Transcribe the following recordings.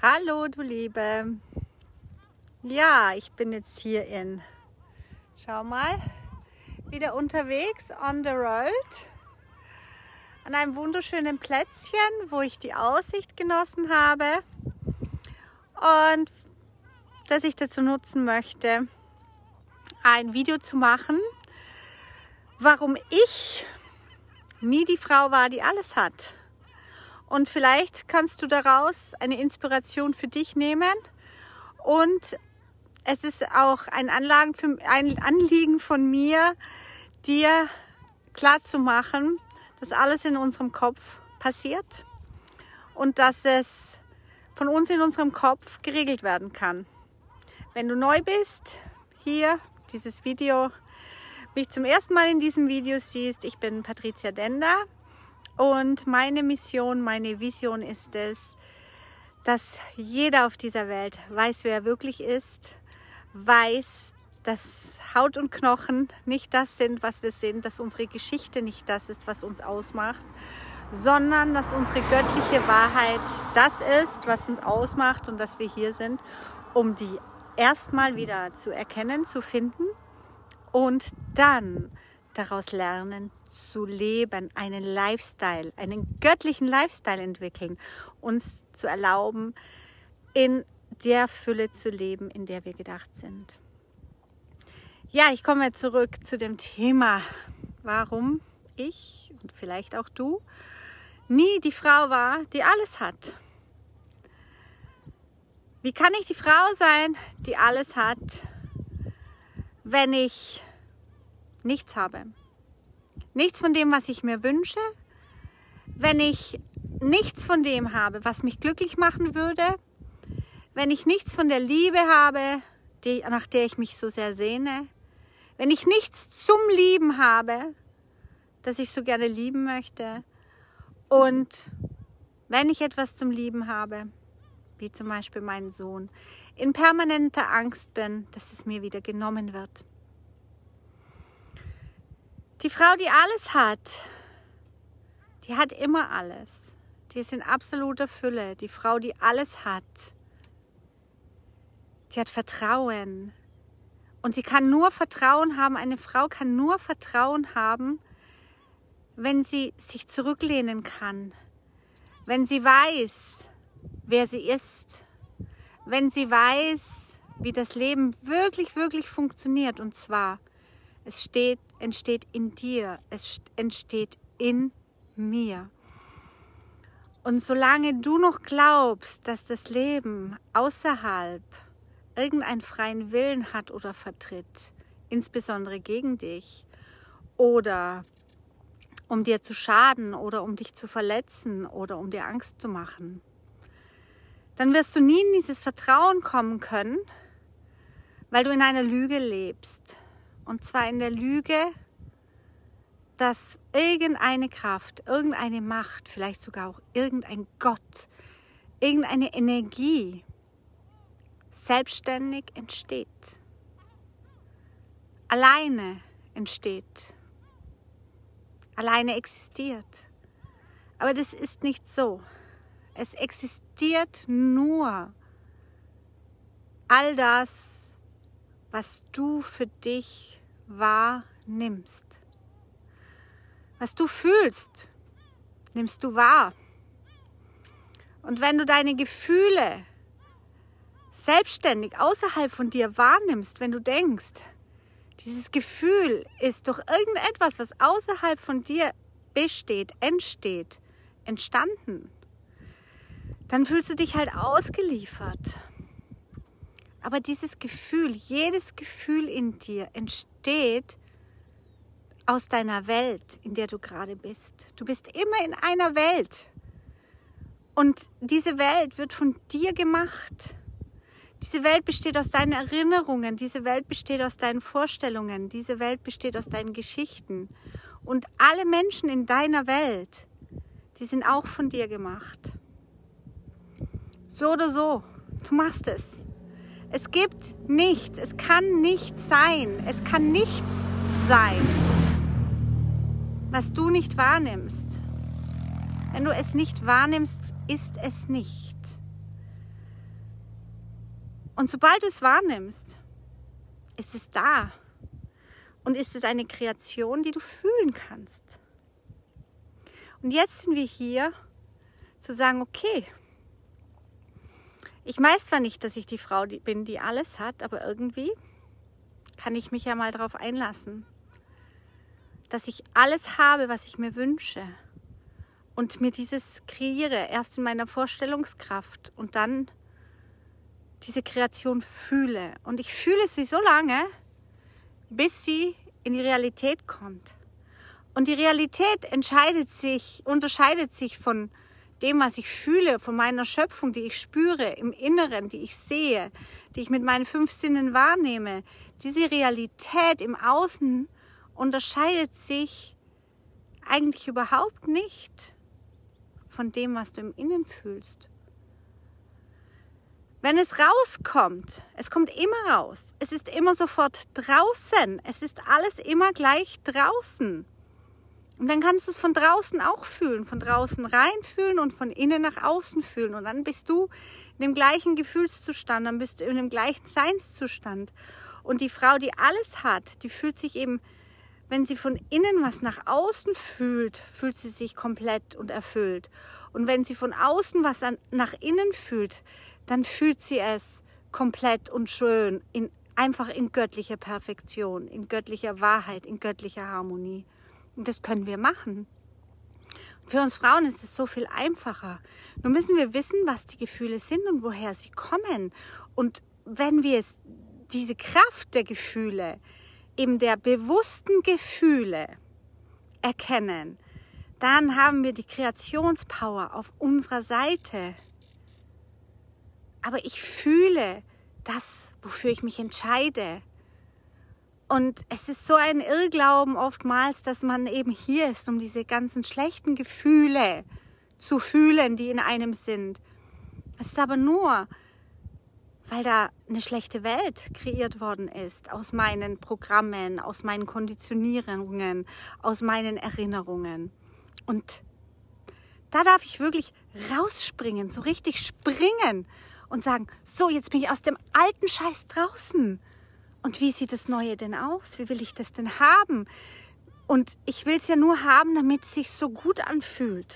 Hallo, du Liebe. Ja, ich bin jetzt hier schau mal, wieder unterwegs on the road an einem wunderschönen Plätzchen, wo ich die Aussicht genossen habe und das ich dazu nutzen möchte, ein Video zu machen, warum ich nie die Frau war, die alles hat. Und vielleicht kannst du daraus eine Inspiration für dich nehmen. Und es ist auch ein Anliegen von mir, dir klarzumachen, dass alles in unserem Kopf passiert und dass es von uns in unserem Kopf geregelt werden kann. Wenn du neu bist, hier dieses Video, mich zum ersten Mal in diesem Video siehst, ich bin Patricia Dender. Und meine Mission, meine Vision ist es, dass jeder auf dieser Welt weiß, wer er wirklich ist, weiß, dass Haut und Knochen nicht das sind, was wir sind, dass unsere Geschichte nicht das ist, was uns ausmacht, sondern dass unsere göttliche Wahrheit das ist, was uns ausmacht und dass wir hier sind, um die erstmal wieder zu erkennen, zu finden und dann daraus lernen zu leben, einen Lifestyle, einen göttlichen Lifestyle entwickeln, uns zu erlauben, in der Fülle zu leben, in der wir gedacht sind. Ja, ich komme zurück zu dem Thema, warum ich und vielleicht auch du nie die Frau war, die alles hat. Wie kann ich die Frau sein, die alles hat, wenn ich nichts habe? Nichts von dem, was ich mir wünsche, wenn ich nichts von dem habe, was mich glücklich machen würde, wenn ich nichts von der Liebe habe, nach der ich mich so sehr sehne, wenn ich nichts zum Lieben habe, das ich so gerne lieben möchte, und wenn ich etwas zum Lieben habe, wie zum Beispiel meinen Sohn, in permanenter Angst bin, dass es mir wieder genommen wird. Die Frau, die alles hat, die hat immer alles. Die ist in absoluter Fülle. Die Frau, die alles hat, die hat Vertrauen. Und sie kann nur Vertrauen haben, eine Frau kann nur Vertrauen haben, wenn sie sich zurücklehnen kann. Wenn sie weiß, wer sie ist. Wenn sie weiß, wie das Leben wirklich, wirklich funktioniert. Und zwar, es entsteht in dir, es entsteht in mir. Und solange du noch glaubst, dass das Leben außerhalb irgendeinen freien Willen hat oder vertritt, insbesondere gegen dich oder um dir zu schaden oder um dich zu verletzen oder um dir Angst zu machen, dann wirst du nie in dieses Vertrauen kommen können, weil du in einer Lüge lebst. Und zwar in der Lüge, dass irgendeine Kraft, irgendeine Macht, vielleicht sogar auch irgendein Gott, irgendeine Energie selbstständig entsteht. Alleine entsteht. Alleine existiert. Aber das ist nicht so. Es existiert nur all das, was du für dich wahrnimmst. Was du fühlst, nimmst du wahr. Und wenn du deine Gefühle selbstständig außerhalb von dir wahrnimmst, wenn du denkst, dieses Gefühl ist durch irgendetwas, was außerhalb von dir besteht, entsteht, entstanden, dann fühlst du dich halt ausgeliefert. Aber dieses Gefühl, jedes Gefühl in dir entsteht aus deiner Welt, in der du gerade bist. Du bist immer in einer Welt. Und diese Welt wird von dir gemacht. Diese Welt besteht aus deinen Erinnerungen, diese Welt besteht aus deinen Vorstellungen, diese Welt besteht aus deinen Geschichten. Und alle Menschen in deiner Welt, die sind auch von dir gemacht. So oder so, du machst es. Es gibt nichts, es kann nichts sein, es kann nichts sein, was du nicht wahrnimmst. Wenn du es nicht wahrnimmst, ist es nicht. Und sobald du es wahrnimmst, ist es da. Und ist es eine Kreation, die du fühlen kannst. Und jetzt sind wir hier, zu sagen, okay, ich weiß zwar nicht, dass ich die Frau bin, die alles hat, aber irgendwie kann ich mich ja mal darauf einlassen, dass ich alles habe, was ich mir wünsche und mir dieses kreiere, erst in meiner Vorstellungskraft und dann diese Kreation fühle. Und ich fühle sie so lange, bis sie in die Realität kommt. Und die Realität unterscheidet sich von dem, was ich fühle, von meiner Schöpfung, die ich spüre, im Inneren, die ich sehe, die ich mit meinen 5 Sinnen wahrnehme. Diese Realität im Außen unterscheidet sich eigentlich überhaupt nicht von dem, was du im Innen fühlst. Wenn es rauskommt, es kommt immer raus, es ist immer sofort draußen, es ist alles immer gleich draußen. Und dann kannst du es von draußen auch fühlen, von draußen rein fühlen und von innen nach außen fühlen. Und dann bist du in dem gleichen Gefühlszustand, dann bist du in dem gleichen Seinszustand. Und die Frau, die alles hat, die fühlt sich eben, wenn sie von innen was nach außen fühlt, fühlt sie sich komplett und erfüllt. Und wenn sie von außen was nach innen fühlt, dann fühlt sie es komplett und schön, einfach in göttlicher Perfektion, in göttlicher Wahrheit, in göttlicher Harmonie. Und das können wir machen. Für uns Frauen ist es so viel einfacher. Nur müssen wir wissen, was die Gefühle sind und woher sie kommen. Und wenn wir diese Kraft der Gefühle, eben der bewussten Gefühle erkennen, dann haben wir die Kreationspower auf unserer Seite. Aber ich fühle das, wofür ich mich entscheide. Und es ist so ein Irrglauben oftmals, dass man eben hier ist, um diese ganzen schlechten Gefühle zu fühlen, die in einem sind. Es ist aber nur, weil da eine schlechte Welt kreiert worden ist, aus meinen Programmen, aus meinen Konditionierungen, aus meinen Erinnerungen. Und da darf ich wirklich rausspringen, so richtig springen und sagen, so, jetzt bin ich aus dem alten Scheiß draußen. Und wie sieht das Neue denn aus? Wie will ich das denn haben? Und ich will es ja nur haben, damit es sich so gut anfühlt.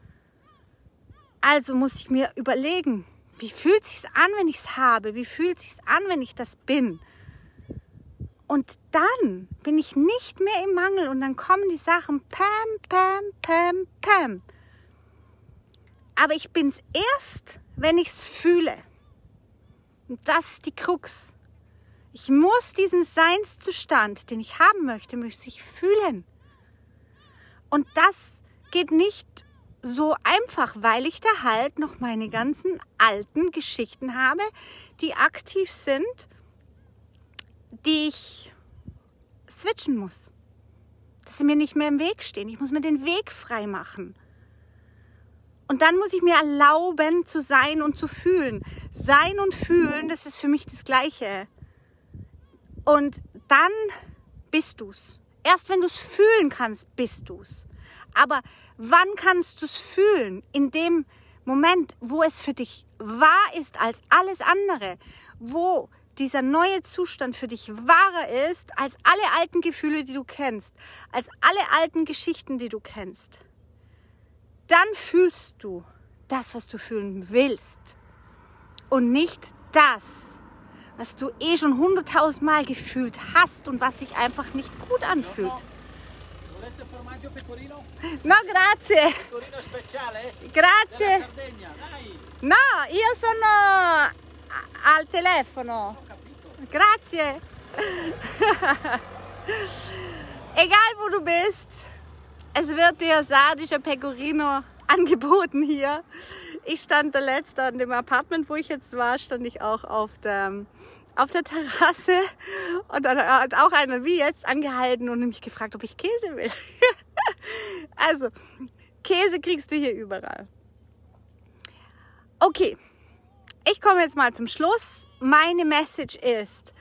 Also muss ich mir überlegen, wie fühlt es sich an, wenn ich es habe? Wie fühlt es sich an, wenn ich das bin? Und dann bin ich nicht mehr im Mangel und dann kommen die Sachen pam, pam, pam, pam. Aber ich bin es erst, wenn ich es fühle. Und das ist die Krux. Ich muss diesen Seinszustand, den ich haben möchte ich fühlen. Und das geht nicht so einfach, weil ich da halt noch meine ganzen alten Geschichten habe, die aktiv sind, die ich switchen muss. Dass sie mir nicht mehr im Weg stehen. Ich muss mir den Weg frei machen. Und dann muss ich mir erlauben, zu sein und zu fühlen. Sein und fühlen, das ist für mich das Gleiche. Und dann bist du's. Erst wenn du es fühlen kannst, bist du's. Aber wann kannst du es fühlen? In dem Moment, wo es für dich wahr ist als alles andere. Wo dieser neue Zustand für dich wahrer ist als alle alten Gefühle, die du kennst. Als alle alten Geschichten, die du kennst. Dann fühlst du das, was du fühlen willst. Und nicht das, was du schon 100.000 Mal gefühlt hast und was sich einfach nicht gut anfühlt. Volete formaggio pecorino? No, grazie. Pecorino speciale? Grazie. Della Sardegna, dai! No, io sono al telefono. Ho capito. Grazie. Egal wo du bist, es wird dir sardischer Pecorino angeboten hier. Ich stand da letzte an dem Apartment, wo ich jetzt war, stand ich auch auf der Terrasse und dann hat auch einer wie jetzt angehalten und mich gefragt, ob ich Käse will. Also, Käse kriegst du hier überall. Okay, ich komme jetzt mal zum Schluss. Meine Message ist,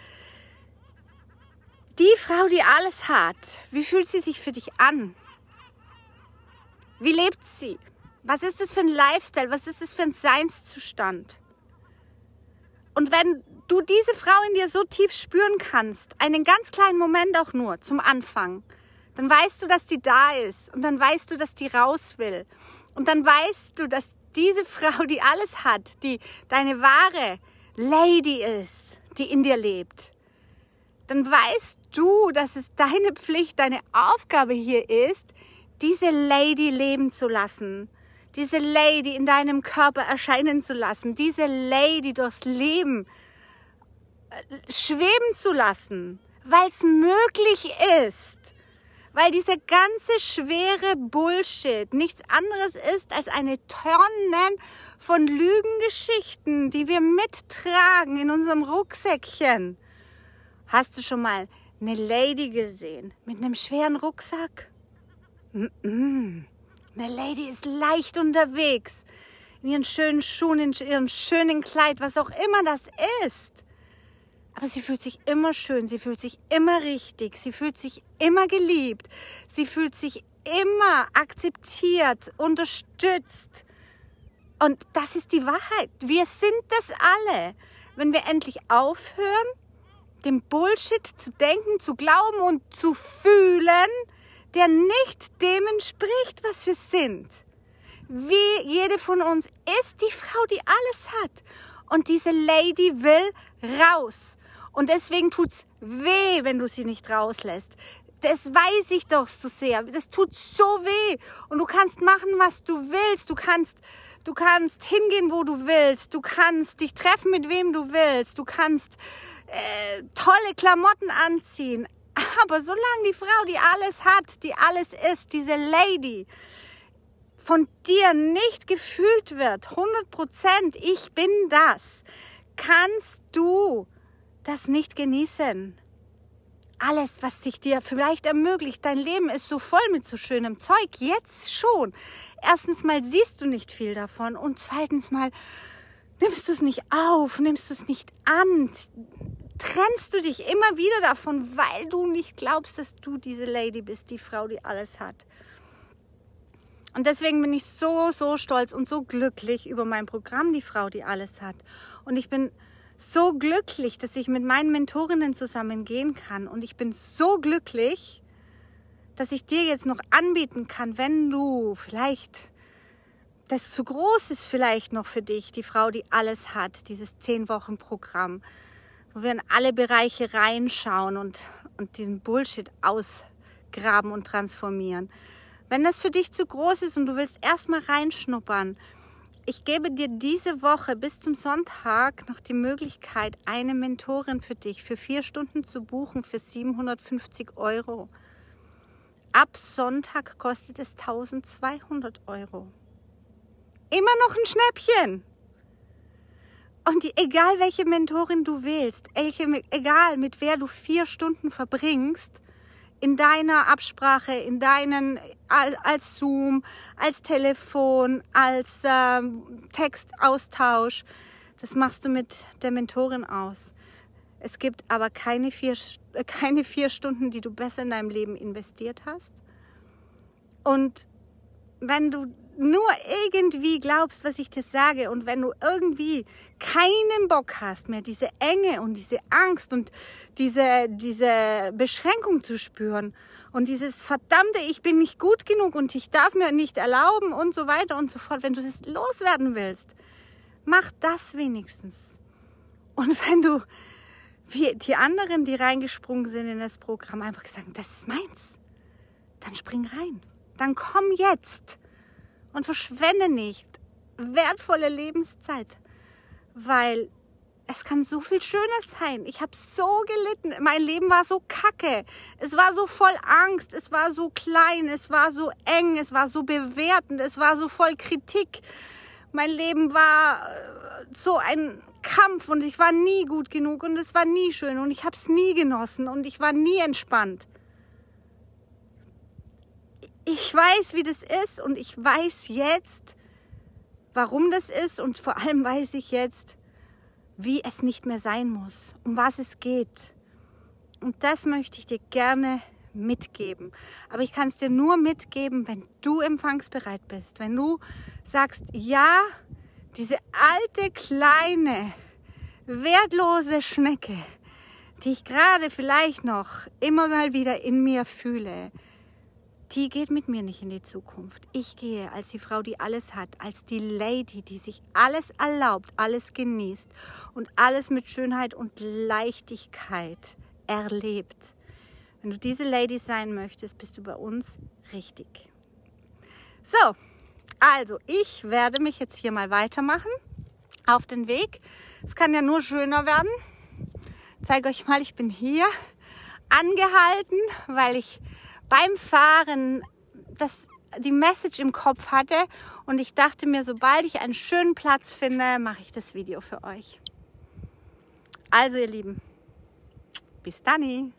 die Frau, die alles hat, wie fühlt sie sich für dich an? Wie lebt sie? Was ist das für ein Lifestyle? Was ist das für ein Seinszustand? Und wenn du diese Frau in dir so tief spüren kannst, einen ganz kleinen Moment auch nur zum Anfang, dann weißt du, dass die da ist und dann weißt du, dass die raus will. Und dann weißt du, dass diese Frau, die alles hat, die deine wahre Lady ist, die in dir lebt, dann weißt du, dass es deine Pflicht, deine Aufgabe hier ist, diese Lady leben zu lassen, diese Lady in deinem Körper erscheinen zu lassen, diese Lady durchs Leben schweben zu lassen, weil es möglich ist. Weil dieser ganze schwere Bullshit nichts anderes ist als eine Tonne von Lügengeschichten, die wir mittragen in unserem Rucksäckchen. Hast du schon mal eine Lady gesehen mit einem schweren Rucksack? Eine Lady ist leicht unterwegs, in ihren schönen Schuhen, in ihrem schönen Kleid, was auch immer das ist. Aber sie fühlt sich immer schön, sie fühlt sich immer richtig, sie fühlt sich immer geliebt, sie fühlt sich immer akzeptiert, unterstützt. Und das ist die Wahrheit. Wir sind das alle. Wenn wir endlich aufhören, dem Bullshit zu denken, zu glauben und zu fühlen, der nicht dem entspricht, was wir sind. Wie jede von uns ist die Frau, die alles hat. Und diese Lady will raus. Und deswegen tut's weh, wenn du sie nicht rauslässt. Das weiß ich doch so sehr. Das tut so weh. Und du kannst machen, was du willst. Du kannst hingehen, wo du willst. Du kannst dich treffen, mit wem du willst. Du kannst tolle Klamotten anziehen. Aber solange die Frau, die alles hat, die alles ist, diese Lady, von dir nicht gefühlt wird, 100%, ich bin das, kannst du das nicht genießen. Alles, was sich dir vielleicht ermöglicht, dein Leben ist so voll mit so schönem Zeug, jetzt schon. Erstens mal siehst du nicht viel davon und zweitens mal nimmst du es nicht auf, nimmst du es nicht an, trennst du dich immer wieder davon, weil du nicht glaubst, dass du diese Lady bist, die Frau, die alles hat. Und deswegen bin ich so, so stolz und so glücklich über mein Programm, die Frau, die alles hat. Und ich bin so glücklich, dass ich mit meinen Mentorinnen zusammen gehen kann. Und ich bin so glücklich, dass ich dir jetzt noch anbieten kann, wenn du vielleicht, das zu groß ist vielleicht noch für dich, die Frau, die alles hat, dieses 10-Wochen-Programm, wo wir in alle Bereiche reinschauen und diesen Bullshit ausgraben und transformieren. Wenn das für dich zu groß ist und du willst erstmal reinschnuppern, ich gebe dir diese Woche bis zum Sonntag noch die Möglichkeit, eine Mentorin für dich für 4 Stunden zu buchen für 750 €. Ab Sonntag kostet es 1200 €. Immer noch ein Schnäppchen. Und egal welche Mentorin du wählst, egal mit wer du 4 Stunden verbringst, in deiner Absprache, als Zoom, als Telefon, als Textaustausch. Das machst du mit der Mentorin aus. Es gibt aber keine 4 Stunden, die du besser in deinem Leben investiert hast. Und wenn du nur irgendwie glaubst, was ich dir sage, und wenn du irgendwie keinen Bock hast mehr, diese Enge und diese Angst und diese Beschränkung zu spüren und dieses verdammte, ich bin nicht gut genug und ich darf mir nicht erlauben und so weiter und so fort, wenn du das loswerden willst, mach das wenigstens. Und wenn du, wie die anderen, die reingesprungen sind in das Programm, einfach gesagt, das ist meins, dann spring rein, dann komm jetzt. Und verschwende nicht wertvolle Lebenszeit, weil es kann so viel schöner sein. Ich habe so gelitten. Mein Leben war so kacke. Es war so voll Angst. Es war so klein. Es war so eng. Es war so bewertend. Es war so voll Kritik. Mein Leben war so ein Kampf und ich war nie gut genug und es war nie schön und ich habe es nie genossen und ich war nie entspannt. Ich weiß, wie das ist und ich weiß jetzt, warum das ist und vor allem weiß ich jetzt, wie es nicht mehr sein muss, um was es geht. Und das möchte ich dir gerne mitgeben. Aber ich kann es dir nur mitgeben, wenn du empfangsbereit bist. Wenn du sagst, ja, diese alte kleine wertlose Schnecke, die ich gerade vielleicht noch immer mal wieder in mir fühle, die geht mit mir nicht in die Zukunft. Ich gehe als die Frau, die alles hat, als die Lady, die sich alles erlaubt, alles genießt und alles mit Schönheit und Leichtigkeit erlebt. Wenn du diese Lady sein möchtest, bist du bei uns richtig. So, also ich werde mich jetzt hier mal weitermachen auf den Weg. Es kann ja nur schöner werden. Ich zeige euch mal, ich bin hier angehalten, weil ich beim Fahren die Message im Kopf hatte und ich dachte mir, sobald ich einen schönen Platz finde, mache ich das Video für euch. Also ihr Lieben, bis dann.